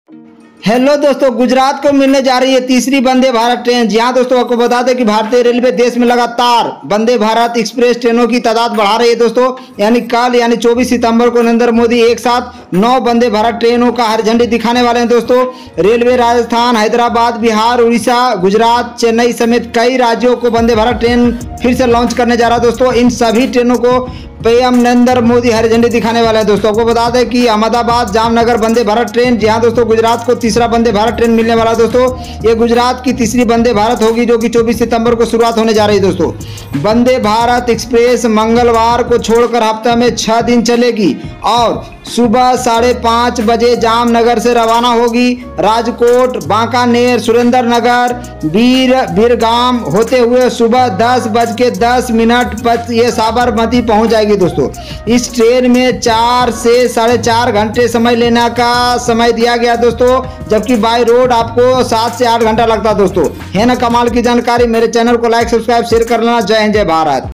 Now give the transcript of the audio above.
Hello दोस्तों, गुजरात को मिलने जा रही है तीसरी वंदे भारत ट्रेन। जी हाँ दोस्तों, आपको बता दें कि भारतीय रेलवे देश में लगातार वंदे भारत एक्सप्रेस ट्रेनों की तादाद बढ़ा रही है दोस्तों। यानी कल 24 सितंबर को नरेंद्र मोदी एक साथ 9 वंदे भारत ट्रेनों का हरी झंडी दिखाने वाले हैं दोस्तों। रेलवे राजस्थान, हैदराबाद, बिहार, उड़ीसा, गुजरात, चेन्नई समेत कई राज्यों को वंदे भारत ट्रेन फिर से लॉन्च करने जा रहा है दोस्तों। इन सभी ट्रेनों को पीएम नरेंद्र मोदी हरी झंडी दिखाने वाले हैं दोस्तों। आपको बता दें कि अहमदाबाद जामनगर वंदे भारत ट्रेन, जी हाँ दोस्तों, गुजरात को तीसरा वंदे भारत ट्रेन मिलने वाला है दोस्तों। ये गुजरात की तीसरी वंदे भारत होगी, जो कि 24 सितंबर को शुरुआत होने जा रही है दोस्तों। वंदे भारत एक्सप्रेस मंगलवार को छोड़कर हफ्ते में 6 दिन चलेगी और सुबह 5:30 बजे जामनगर से रवाना होगी। राजकोट, बांकानेर, सुरेंद्रनगर, बीरगाम होते हुए सुबह 10:10 पर ये साबरमती पहुंच जाएगी दोस्तों। इस ट्रेन में 4 से 4.5 घंटे समय लेने का समय दिया गया दोस्तों, जबकि बाय रोड आपको 7 से 8 घंटा लगता है दोस्तों। है ना कमाल की जानकारी। मेरे चैनल को लाइक, सब्सक्राइब, शेयर कर लेना। जय हिंद, जय भारत।